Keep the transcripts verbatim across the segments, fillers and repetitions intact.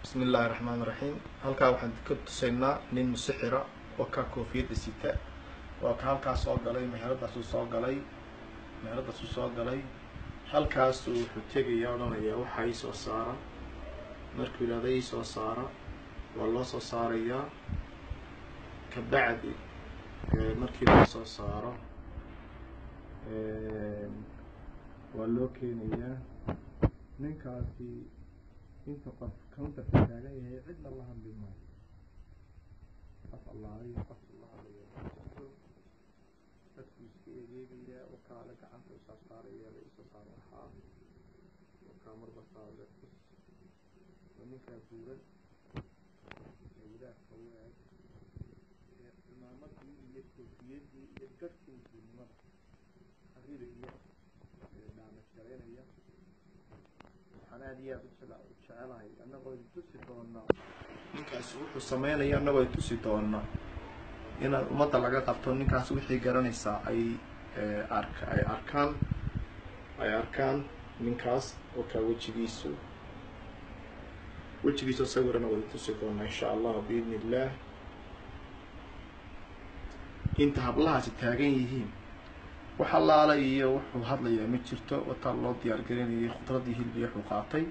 بسم الله الرحمن الرحيم. halkaa waxaan ka tusaynaa nin musixira oo ka koofiyada sita waa ka halkaas soo galay meheradaas uu soo galay meheradaas uu soo galay halkaas uu wuxuu tagayaa odhanaya waxa ay soo saara markuu ilaaday ay soo saara waa loo soo saarayaa ka bacdi markii la soo saaro ee waa loo keenayaa ninkaasi inta qof counter taagan yahay cidna la hadli maayo qof allah iyo qof allah iyo dadku iska eegaya oo kala gacanta u saaraya la isoo saaro waxa oo kaamar basaale ninka buuran ee ilaah kawaa ee imaamadii iyo koofiyadii iyo garkii diinimada xariiriyo ee dhaana jareynaya xanaadiya jecelahay annagoo tusi doona ninkaas wuxuu sameynaya annagoo tusi doona in ummadda laga qabto ninkaas wixii garanaysaa ay arka ay arkaan ay arkaan ninkaas oo ka wajigiisu wajigiisu sawirana way tusi doona insha Allah biidni illah inta hablahaasi taagan yihiin waxa laala iyo wuxuu hadlayaa ma jirto wata loo diyaar gareeyay khudradii hilbiga uu qaatay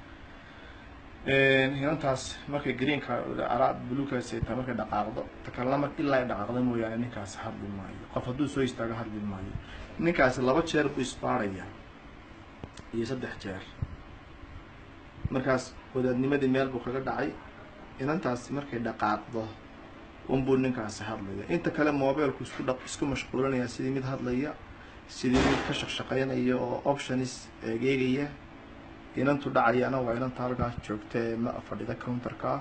ee intaas markay greenka arab buluuga seeta markay dhaqaaqdo takallama ilaa dhaqaaqdo mooyaane ninkaas hadli maayo qof haduu soo istaago hadli maayo ninkaas laba jeer buu isbaaraya iyo saddex jeer markaas wadaadnimadii meel buu kaga dhacay inantaas markay dhaqaaqdo unbuu ninkaas hadlaya inta kale mobilku isku dhaq isku mashquulinaya sidii mid hadlaya sidii mid ka shaqshaqeynaya oo options eegaya inantu dhacayana waa inanta halkaas joogtay ma fadhida counterka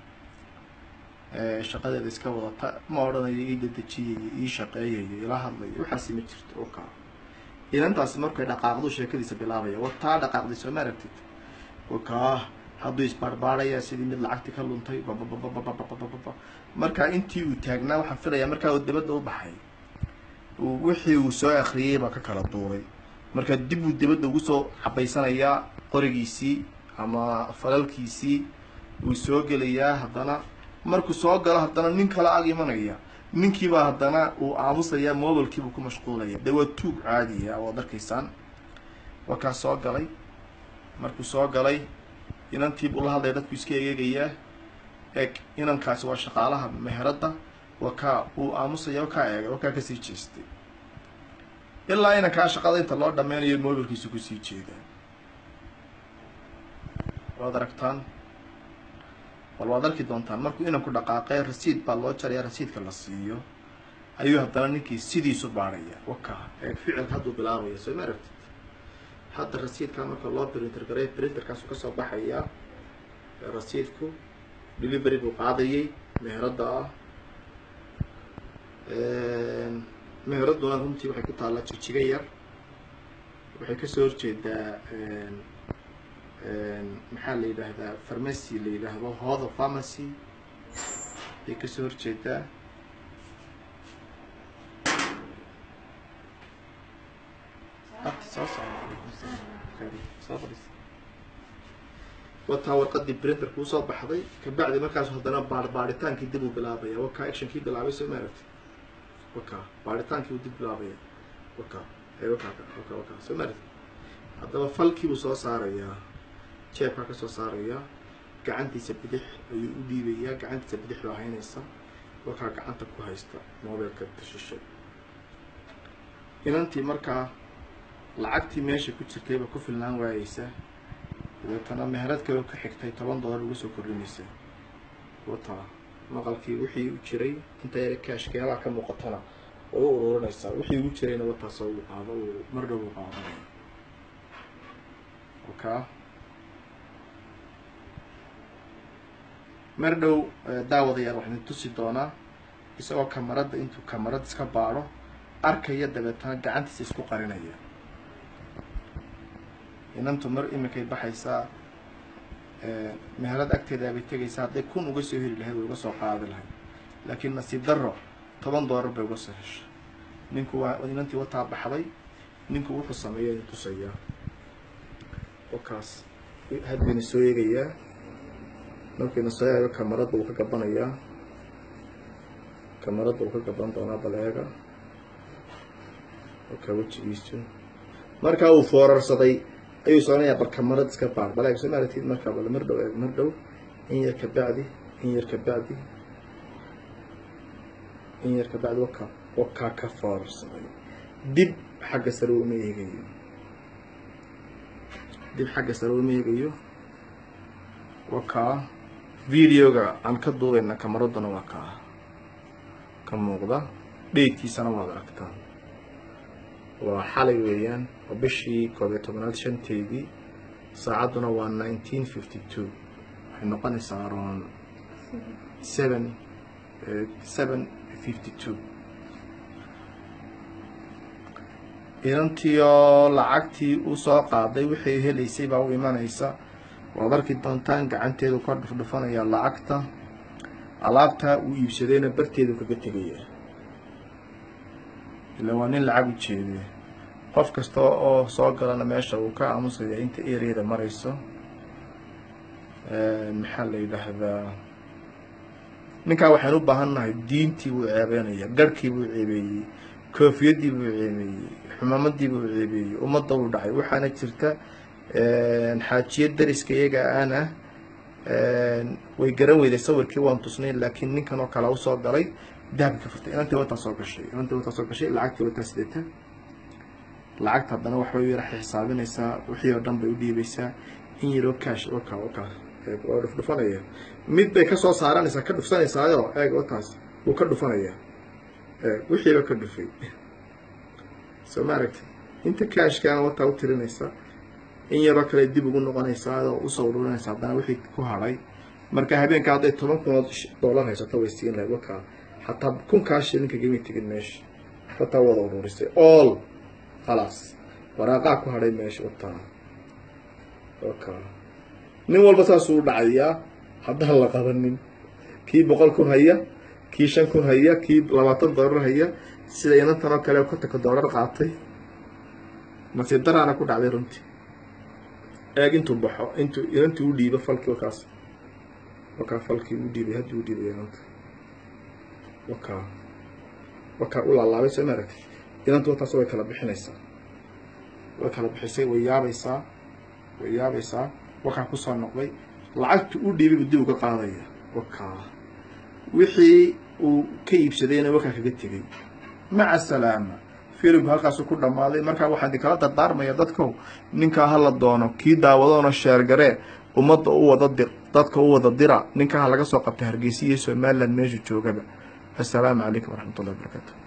ee shaqadeeda iska wadata ma odhanayo ii dadajiyay ii shaqeeyay ila hadlay waxa ma jirto oo ka inantaas markay dhaqaaqdo sheekadiisa bilaabaya wata dhaqaaqday soo maaragtid oo ka hadduu isbarbaaraya sidii mid lacagti ka luntay marka intii uu taagnaa waxaan filayaa markaa uu dibadda u baxay uu wixii uu soo akhriyay ba ka kala duulay marka dib uu dibadda ugu soo xabaysanaya qorigiisii ama falalkiisii uu soo gelayaa haddana markuu soo galo haddana nin kala ag imanaya ninkii baa haddana uu aamusaya mobilkii buu ku mashquulaya dawaa tuug caadi ah oo darkiisaan waxa soo galay markuu soo galay inantii buu la hadlay dadku iska eegaya ee inankaas waa shaqaalaha meherada waka uu aamusaya oo ka eega oo ka ka sii jeestay ilaa ina ka shaqada inta loo dhameynayo mobilkiisu ku sii jeedaa waad aragtaan wal waad arki doontaan markuu inanku dhaqaaqay rasiid baa loo jaray rasiidka la siiyo ayuu haddana ninkii sidiisu baaraya waka ee ficil haduu bilaabaya soo maaragtid hadda rasiidka marka loo printer garay printerkaas ka soo baxaya rasiidku delivery buu qaadayay meherada ah ee meheraduna runtii waxay ku taala jijiga yar waxay ka soo horjeedaa ee ee maxaa la yiraahdaa pharmacy la yiraahdo hooda pharmacy ay ka soo horjeedaa wata warqadii printer ku soo baxday ka bacdi markaas hadana baar baaritaankii dib u bilaabaya waka action kii bilaabay soo maaragtay waka baaritaankii uu dib bilaabaya waka ay waka waka waka soo maaragtay hadaba falkii uu soo saaraya jeebka ka soo saaraya gacantiisa bidix ayuu u dhiibaya gacantiisa bidix waa haynaysa waka gacanta ku haysta mobilka tashishay inantii markaa lacagtii meesha ku jirtay ba ku filnaan waayaysa wadana meherad kale ka xigtay toban dollar ugu soo kordhinaysa wata maqalkii wixii u jiray inta yar cash ka ka muuqatana oo ururinaysa wixii u jirayna wata soo u qaado mar dhow u qaado waka mar dhow daawadayaal waxaan tusi doonaa isagoo kamarada intuu kamarad iska baaro arkaya dabeetana gacantiisa isku qarinaya inantu mar imikay baxaysaa ee meherad agteeda ay tagaysaa haday kun uga soo heli lahayd uga soo qaadi lahayd laakiin nasiib darro toban dollar bay uga soo heshay ninku waa inantii wata baxday ninku wuxuu sameeyay tusaya oo kaas hadina soo eegaya markayna soo eego kamarada uu ka gabanayaa kamarada uu ka gaban doonaa baleega ka wejigiisu markaa uu foorarsaday ayuu soconayaa bal kamarad iska baar baleeg soo maaragtid markaa bal mar dhow eeg mar dhow in yar ka bacdi in yar ka bacdi in yar ka bacdi waka wakaa ka foorarsaday dib xagga sare uma eegayo dib xagga sare uma eegayo wakaa videoga aan ka duubayna kamaraduna waa kaa ka muuqda dheydkiisana waad aragtaa waa xalay weeyaan oo bishii koob iyo tobanaad shanteedii saacadduna waa nineteen fifty two waxay noqonaysaa around seven seven fifty two inantiioo lacagtii u soo qaaday wixii helaysay baa u imanaysa waad arki doontaan gacanteedu ka dhufdhufanaya lacagta alaabtaa uu iibsadayna barteedu kaga tegaya ila waa nin lacag u jeediya qof kasta oo soo galana meesha uu ka aamusaya inta ereyada marayso maxaa la yidhaahdaa ninkaa waxaan u baahannahay diintii buu ceebeynaya garhkii buu ceebeeyey koofiyadii buu ceebeeyey xumamadii buu ceebeeyey ummadda uu dhacay waxaana jirta xaajiya dariska iyaga aana way garan weyday sawirkii waan tusnayn laakiin ninkan oo kale usoo galay dahabka ka furtay inantii wataa soo gashay inantii wataa soo gashay lacagtii wataa sidata lacagta haddana waxbay yara xisaabinaysaa wixii oo dhan bay u dhiibaysaa in yaroo cash waka waka waa dhufdhufanaya mid bay kasoo saaranaysaa ka dhufsanaysaayo eeg wataas wuu ka dhufanaya wixiiba ka dhufay soo ma aragti inta cashkaana wataa u tirinaysaa in yaroo kale dib ugu noqonaysaa oo usoo ururinaysa haddana wixii ku hadhay marka habeenka hadday toban kun oo dollar haysato way siin lahayd wakaa xataa kunkaa shilinka gami tegin meesha wataa wada ururisay all khalaas waraaqaa ku hadhay meesha wataa wakaa nin walba saasuu dhacayaa haddaan la qabanin kii boqol kun haya kii shan kun haya kii labaatan dollar haya sida inantan oo kale kontonka dollar qaatay nasiib daraana ku dhacday runtii eeg intuu baxo intuu inantii u dhiibo falkii wakaas wakaa falkii u dhiibay haddii u dhiibay inanta wakaa wakaa u laalaabay soo maaragtay inantu wataas way kala bixinaysaa way kala bixisay way yaabaysaa way yaabaysaa wakaa kusoo noqday lacagtu u dhiibay buu dib uga qaadaya wakaa wixii uu ka iibsadayna wakaa kaga tegay maca salaama filimku halkaasuu ku dhammaaday markaa waxaan idin kala dardaarmaya dadkow ninkaa ha la doono kii daawadoona sheergaree ummadda u wada dir dadka u wada dira ninkaa ha laga soo qabtay hargeysa iyo somaliland meeshu joogaba assalaamu calaykum waraxmatullahi wabarakaatu